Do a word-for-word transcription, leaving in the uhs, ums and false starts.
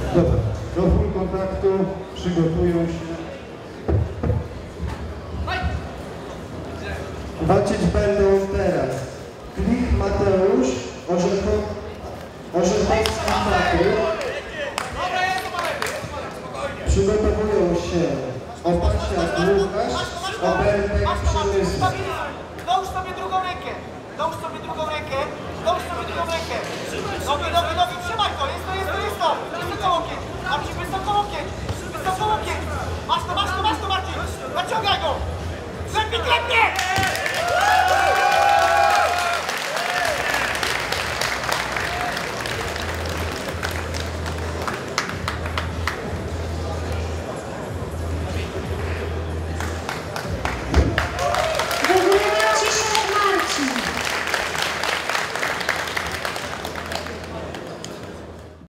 Dobra, do full kontaktu przygotują się. Walczyć będą teraz Klich Mateusz, Orzechowski Patryk. Przygotowują się Opasiak Łukasz, Obertek Przemysław. Dołóż sobie drugą rękę, dołóż sobie drugą rękę, dołóż sobie drugą rękę. Nogi, nogi, nogi, trzymaj to, jest to, jest to, jest to. Wysoko łokieć, Marcin, wysoko łokieć, wysoko łokieć. Masz to, masz to, masz to, Marcin, naciągaj go. Lepiej, lepiej!